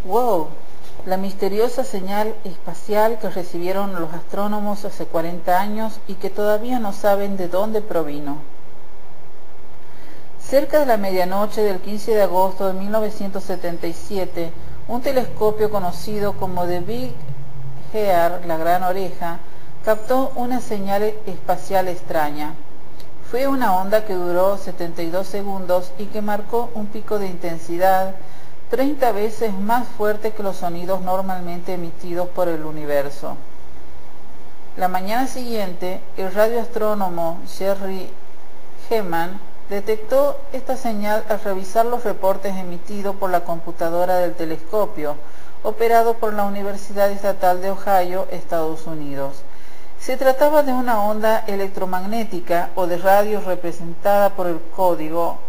¡Wow! La misteriosa señal espacial que recibieron los astrónomos hace 40 años y que todavía no saben de dónde provino. Cerca de la medianoche del 15 de agosto de 1977, un telescopio conocido como The Big Ear, la Gran Oreja, captó una señal espacial extraña. Fue una onda que duró 72 segundos y que marcó un pico de intensidad 30 veces más fuerte que los sonidos normalmente emitidos por el universo. La mañana siguiente, el radioastrónomo Jerry Heman detectó esta señal al revisar los reportes emitidos por la computadora del telescopio, operado por la Universidad Estatal de Ohio, Estados Unidos. Se trataba de una onda electromagnética o de radio representada por el código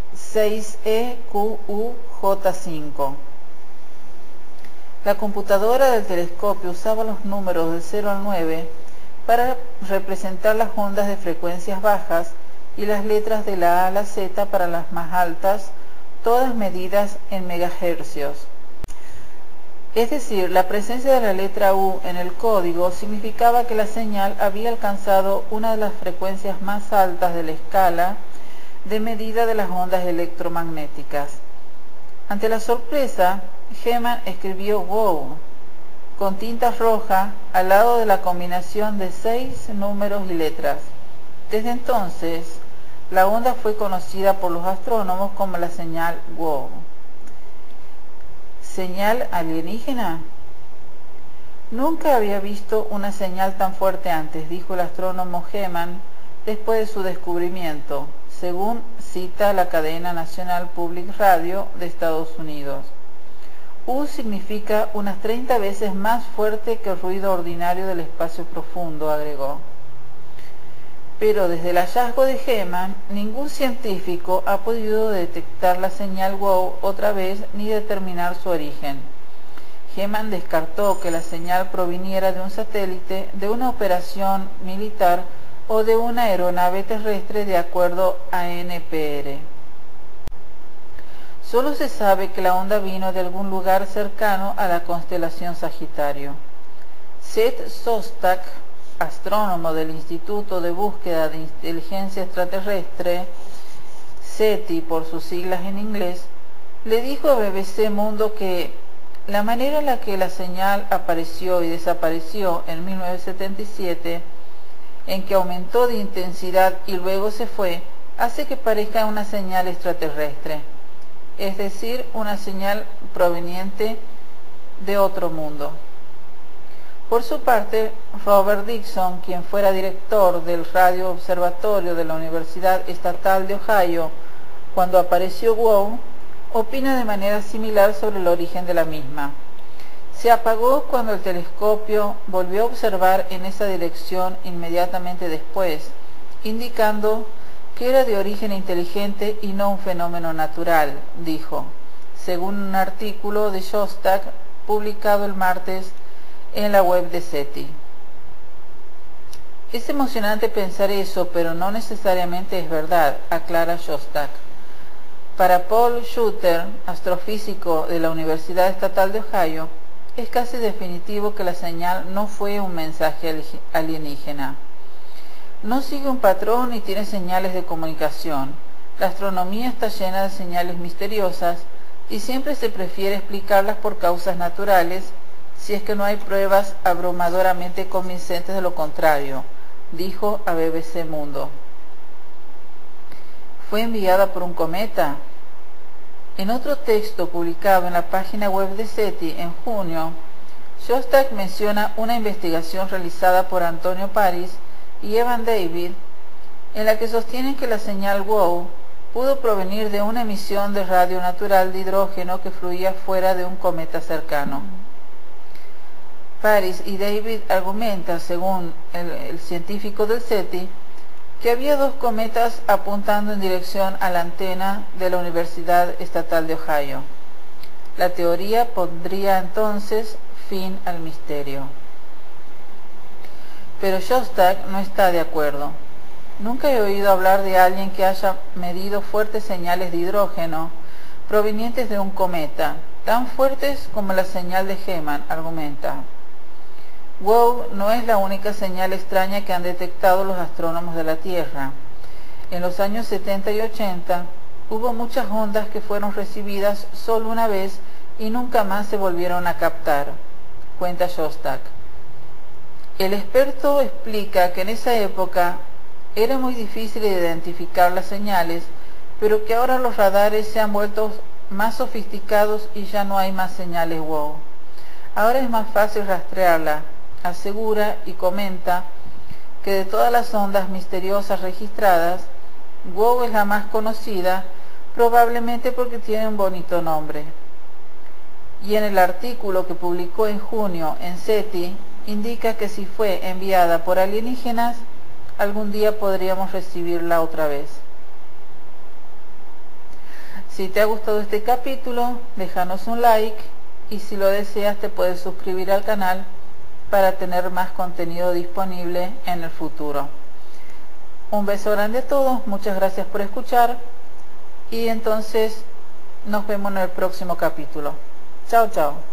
6EQUJ5. La computadora del telescopio usaba los números del 0 al 9 para representar las ondas de frecuencias bajas y las letras de la A a la Z para las más altas, todas medidas en megahercios. Es decir, la presencia de la letra U en el código significaba que la señal había alcanzado una de las frecuencias más altas de la escala de medida de las ondas electromagnéticas. Ante la sorpresa, Heman escribió "wow" con tinta roja al lado de la combinación de 6 números y letras. Desde entonces, la onda fue conocida por los astrónomos como la señal "wow". ¿Señal alienígena? Nunca había visto una señal tan fuerte antes, dijo el astrónomo Heman después de su descubrimiento, según cita la cadena National Public Radio de Estados Unidos. U significa unas 30 veces más fuerte que el ruido ordinario del espacio profundo, agregó. Pero desde el hallazgo de Heman, ningún científico ha podido detectar la señal wow otra vez ni determinar su origen. Heman descartó que la señal proviniera de un satélite, de una operación militar o de una aeronave terrestre, de acuerdo a NPR. Solo se sabe que la onda vino de algún lugar cercano a la constelación Sagitario. Seth Shostak, astrónomo del Instituto de Búsqueda de Inteligencia Extraterrestre, SETI por sus siglas en inglés, le dijo a BBC Mundo que la manera en la que la señal apareció y desapareció en 1977, en que aumentó de intensidad y luego se fue, hace que parezca una señal extraterrestre, es decir, una señal proveniente de otro mundo. Por su parte, Robert Dixon, quien fuera director del Radio Observatorio de la Universidad Estatal de Ohio cuando apareció WOW, opina de manera similar sobre el origen de la misma. Se apagó cuando el telescopio volvió a observar en esa dirección inmediatamente después, indicando que era de origen inteligente y no un fenómeno natural, dijo, según un artículo de Shostak publicado el martes en la web de SETI. Es emocionante pensar eso, pero no necesariamente es verdad, aclara Shostak. Para Paul Shooter, astrofísico de la Universidad Estatal de Ohio, es casi definitivo que la señal no fue un mensaje alienígena. No sigue un patrón ni tiene señales de comunicación. La astronomía está llena de señales misteriosas y siempre se prefiere explicarlas por causas naturales, si es que no hay pruebas abrumadoramente convincentes de lo contrario, dijo a BBC Mundo. ¿Fue enviada por un cometa? En otro texto publicado en la página web de SETI en junio, Shostak menciona una investigación realizada por Antonio Paris y Evan David, en la que sostienen que la señal WOW pudo provenir de una emisión de radio natural de hidrógeno que fluía fuera de un cometa cercano. Paris y David argumentan, según el científico del SETI, que había 2 cometas apuntando en dirección a la antena de la Universidad Estatal de Ohio. La teoría pondría entonces fin al misterio. Pero Shostak no está de acuerdo. Nunca he oído hablar de alguien que haya medido fuertes señales de hidrógeno provenientes de un cometa, tan fuertes como la señal de Heman, argumenta. WOW no es la única señal extraña que han detectado los astrónomos de la Tierra. En los años 70 y 80 hubo muchas ondas que fueron recibidas solo una vez y nunca más se volvieron a captar, cuenta Shostak. El experto explica que en esa época era muy difícil identificar las señales, pero que ahora los radares se han vuelto más sofisticados y ya no hay más señales WOW. Ahora es más fácil rastrearla, asegura y comenta que de todas las ondas misteriosas registradas, WOW es la más conocida, probablemente porque tiene un bonito nombre. Y en el artículo que publicó en junio en SETI, indica que si fue enviada por alienígenas, algún día podríamos recibirla otra vez. Si te ha gustado este capítulo, déjanos un like y si lo deseas te puedes suscribir al canal para tener más contenido disponible en el futuro. Un beso grande a todos, muchas gracias por escuchar y entonces nos vemos en el próximo capítulo. Chao, chao.